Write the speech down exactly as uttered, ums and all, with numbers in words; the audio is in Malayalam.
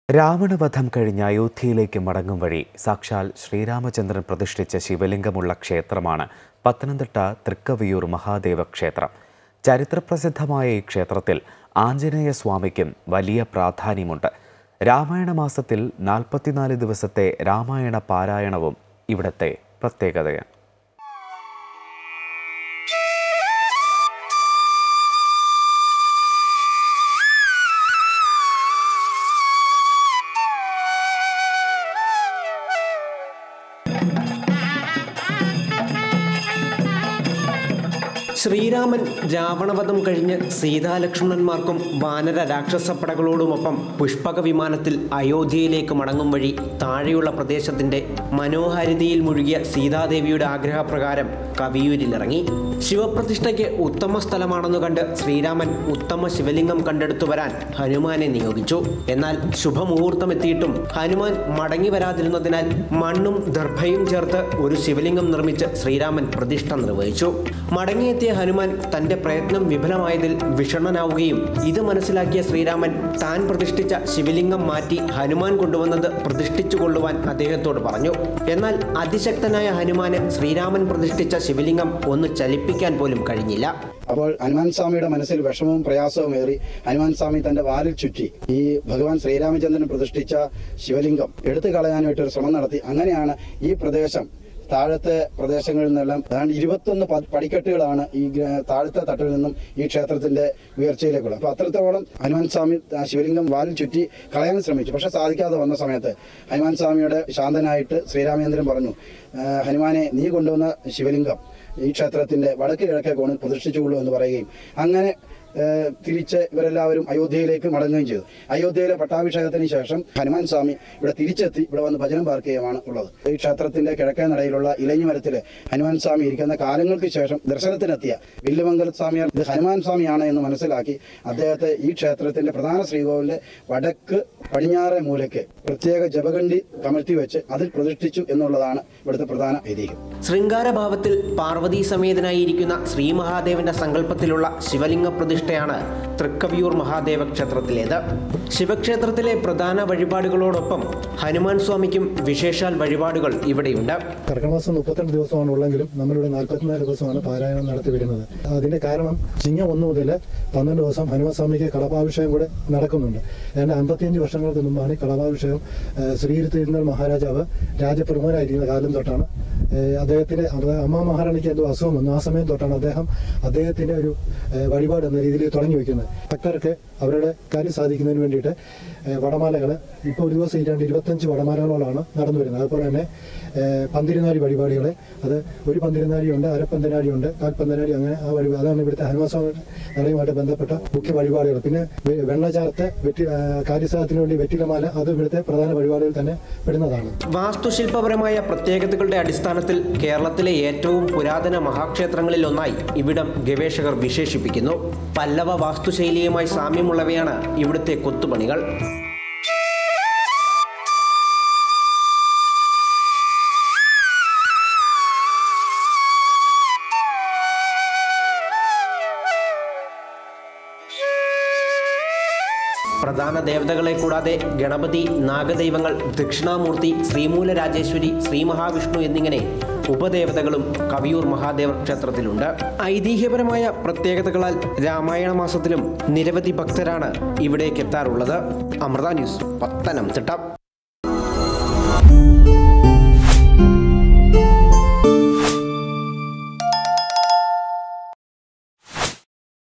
രാവണവധം കഴിഞ്ഞ് അയോധ്യയിലേക്ക് മടങ്ങും വഴി സാക്ഷാൽ ശ്രീരാമചന്ദ്രൻ പ്രതിഷ്ഠിച്ച ശിവലിംഗമുള്ള ക്ഷേത്രമാണ് പത്തനംതിട്ട തൃക്കവിയൂർ മഹാദേവ ക്ഷേത്രം. ചരിത്രപ്രസിദ്ധമായ ഈ ക്ഷേത്രത്തിൽ ആഞ്ജനേയ സ്വാമിക്കും വലിയ പ്രാധാന്യമുണ്ട്. രാമായണ മാസത്തിൽ നാൽപ്പത്തിനാല് ദിവസത്തെ രാമായണ പാരായണവും ഇവിടുത്തെ പ്രത്യേകതയാണ്. ശ്രീരാമൻ രാവണവധം കഴിഞ്ഞ് സീതാലക്ഷ്മണന്മാർക്കും വാനര രാക്ഷസപ്പടകളോടുമൊപ്പം പുഷ്പക വിമാനത്തിൽ അയോധ്യയിലേക്ക് മടങ്ങും വഴി താഴെയുള്ള പ്രദേശത്തിന്റെ മനോഹാരിതയിൽ മുഴുകിയ സീതാദേവിയുടെ ആഗ്രഹപ്രകാരം കവിയൂരിലിറങ്ങി. ശിവപ്രതിഷ്ഠയ്ക്ക് ഉത്തമ സ്ഥലമാണെന്നു കണ്ട് ശ്രീരാമൻ ഉത്തമ ശിവലിംഗം കണ്ടെടുത്തു വരാൻ ഹനുമാനെ നിയോഗിച്ചു. എന്നാൽ ശുഭമുഹൂർത്തം എത്തിയിട്ടും ഹനുമാൻ മടങ്ങി വരാതിരുന്നതിനാൽ മണ്ണും ദർഭയും ചേർത്ത് ഒരു ശിവലിംഗം നിർമ്മിച്ച് ശ്രീരാമൻ പ്രതിഷ്ഠ നിർവഹിച്ചു. മടങ്ങിയെത്തിയ ഹനുമാൻ തന്റെ പ്രയത്നം വിഫലമായതിൽ വിഷണ്ണനാവുകയും ഇത് മനസ്സിലാക്കിയ ശ്രീരാമൻ താൻ പ്രതിഷ്ഠിച്ച ശിവലിംഗം മാറ്റി ഹനുമാൻ കൊണ്ടുവന്നത് പ്രതിഷ്ഠിച്ചു കൊള്ളുവാൻ അദ്ദേഹത്തോട് പറഞ്ഞു. എന്നാൽ അതിശക്തനായ ഹനുമാന് ശ്രീരാമൻ പ്രതിഷ്ഠിച്ച ശിവലിംഗം ഒന്ന് ചലിപ്പിക്കാൻ പോലും കഴിഞ്ഞില്ല. അപ്പോൾ ഹനുമാൻ സ്വാമിയുടെ മനസ്സിൽ വിഷമവും പ്രയാസവും ഏറി ഹനുമാൻ സ്വാമി തന്റെ വാലിൽ ചുറ്റി ഈ ഭഗവാൻ ശ്രീരാമചന്ദ്രൻ പ്രതിഷ്ഠിച്ച ശിവലിംഗം എടുത്തു കളയാനായിട്ട് ഒരു ശ്രമം നടത്തി. അങ്ങനെയാണ് ഈ പ്രദേശം താഴത്തെ പ്രദേശങ്ങളിൽ നിന്നെല്ലാം ഏതാണ്ട് ഇരുപത്തൊന്ന് പടിക്കെട്ടുകളാണ് ഈ താഴത്തെ തട്ടിൽ നിന്നും ഈ ക്ഷേത്രത്തിന്റെ ഉയർച്ചയിലേക്കുള്ളത്. അപ്പൊ അത്രത്തോളം ഹനുമാൻ സ്വാമി ശിവലിംഗം വാലിൽ ചുറ്റി കളയാൻ ശ്രമിച്ചു. പക്ഷെ സാധിക്കാതെ വന്ന സമയത്ത് ഹനുമാൻ സ്വാമിയുടെ ശാന്തനായിട്ട് ശ്രീരാമചന്ദ്രൻ പറഞ്ഞു, ഹനുമാനെ നീ കൊണ്ടുവന്ന ശിവലിംഗം ഈ ക്ഷേത്രത്തിന്റെ വടക്ക് കിഴക്കേ കോണിൽ പ്രതിഷ്ഠിച്ചുകൊള്ളൂ എന്ന് പറയുകയും അങ്ങനെ തിരിച്ച് ഇവരെല്ലാവരും അയോധ്യയിലേക്ക് മടങ്ങുകയും ചെയ്തു. അയോധ്യയിലെ പട്ടാഭിഷേകത്തിന് ശേഷം ഹനുമാൻ സ്വാമി ഇവിടെ തിരിച്ചെത്തി ഇവിടെ വന്ന് ഭജനം പാർക്കുകയുമാണ് ഉള്ളത്. ഈ ക്ഷേത്രത്തിന്റെ കിഴക്കേ നടയിലുള്ള ഇലഞ്ഞിമരത്തില് ഹനുമാൻ സ്വാമി ഇരിക്കുന്ന കാലങ്ങൾക്ക് ശേഷം ദർശനത്തിനെത്തിയ വില്ലുമംഗല സ്വാമിയാർ ഇത് ഹനുമാൻ സ്വാമിയാണ് എന്ന് മനസ്സിലാക്കി അദ്ദേഹത്തെ ഈ ക്ഷേത്രത്തിന്റെ പ്രധാന ശ്രീകോവിലിന്റെ വടക്ക് പടിഞ്ഞാറേ മൂലയ്ക്ക് പ്രത്യേക ജപകണ്ഡി കമഴ്ത്തി വെച്ച് അതിൽ പ്രതിഷ്ഠിച്ചു എന്നുള്ളതാണ് ഇവിടുത്തെ പ്രധാന ഐതിഹ്യം. ശൃംഗാരഭാവത്തിൽ പാർവതീ സമേതനായിരിക്കുന്ന ശ്രീ മഹാദേവന്റെ സങ്കല്പത്തിലുള്ള ശിവലിംഗ പ്രതിഷ്ഠയാണ് തൃക്കവിയൂർ മഹാദേവ ക്ഷേത്രത്തിലേത്. ശിവക്ഷേത്രത്തിലെ പ്രധാന വഴിപാടുകളോടൊപ്പം ഹനുമാൻ സ്വാമിക്കും വിശേഷാൽ വഴിപാടുകൾ ഇവിടെയുണ്ട്. കർക്കടമാസം മുപ്പത്തിരണ്ട് ദിവസമാണ് ഉള്ളെങ്കിലും നമ്മളിവിടെ നാൽപ്പത്തിനാല് ദിവസമാണ് പാരായണം നടത്തി വരുന്നത്. അതിന്റെ കാരണം ചിങ്ങം ഒന്ന് മുതൽ പന്ത്രണ്ട് ദിവസം ഹനുമാൻ സ്വാമിക്ക് കളഭാഭിഷേകം കൂടെ നടക്കുന്നുണ്ട്. ഏതാണ്ട് അമ്പത്തിയഞ്ച് വർഷങ്ങൾക്ക് മുമ്പാണ് ഈ കളഭാഭിഷേകം ശ്രീരുത്തിരുന്നൽ മഹാരാജാവ് രാജപ്രമുഖനായിരിക്കുന്ന കാലം തൊട്ടാണ് അദ്ദേഹത്തിന്റെ അമ്മ മഹാറാണിക്ക് എന്തോ അസുഖം വന്നു. ആ സമയം തൊട്ടാണ് അദ്ദേഹം അദ്ദേഹത്തിന്റെ ഒരു വഴിപാട് എന്ന രീതിയിൽ തുടങ്ങി വയ്ക്കുന്നത്. ഭക്തർക്ക് അവരുടെ കാര്യം സാധിക്കുന്നതിന് വേണ്ടിയിട്ട് വടമാലകൾ ഇപ്പോൾ ഒരു ദിവസം ഇരാണ്ട് ഇരുപത്തഞ്ച് വടമാലകളോടാണ് നടന്നു വരുന്നത്. അതുപോലെ തന്നെ പന്തിരുനാഴി വഴിപാടുകൾ, അത് ഒരു പന്തിരുനാഴിയുണ്ട്, അരപ്പന്തനാഴിയുണ്ട്, കാൽപ്പന്തനാഴി, അങ്ങനെ ആ വഴി അതാണ് ഇവിടുത്തെ ഹനുമാൻ സ്വാമി നടയുമായിട്ട് ബന്ധപ്പെട്ട മുഖ്യ വഴിപാടുകൾ. പിന്നെ വെണ്ണചാർത്ത് വെറ്റി കാര്യസാധനത്തിന് വേണ്ടി വെറ്റിലമാല, അത് ഇവിടുത്തെ പ്രധാന വഴിപാടുകൾ തന്നെ പെടുന്നതാണ്. വാസ്തുശില്പപരമായ പ്രത്യേകതകളുടെ അടിസ്ഥാനത്തിൽ കേരളത്തിലെ ഏറ്റവും പുരാതന മഹാക്ഷേത്രങ്ങളിൽ ഒന്നായി ഇവിടം ഗവേഷകർ വിശേഷിപ്പിക്കുന്നു. പല്ലവ വാസ്തുശൈലിയുമായി സാമ്യമുള്ളവയാണ് ഇവിടുത്തെ കൊത്തുപണികൾ. പ്രധാന ദേവതകളെ കൂടാതെ ഗണപതി, നാഗദൈവങ്ങൾ, ദക്ഷിണാമൂർത്തി, ശ്രീമൂലരാജേശ്വരി, ശ്രീ മഹാവിഷ്ണു എന്നിങ്ങനെ ഉപദേവതകളും കവിയൂർ മഹാദേവ ക്ഷേത്രത്തിലുണ്ട്. ഐതിഹ്യപരമായ പ്രത്യേകതകളാൽ രാമായണ മാസത്തിലും നിരവധി ഭക്തരാണ് ഇവിടേക്ക് എത്താറുള്ളത്. അമൃത ന്യൂസ്, പത്തനംതിട്ട.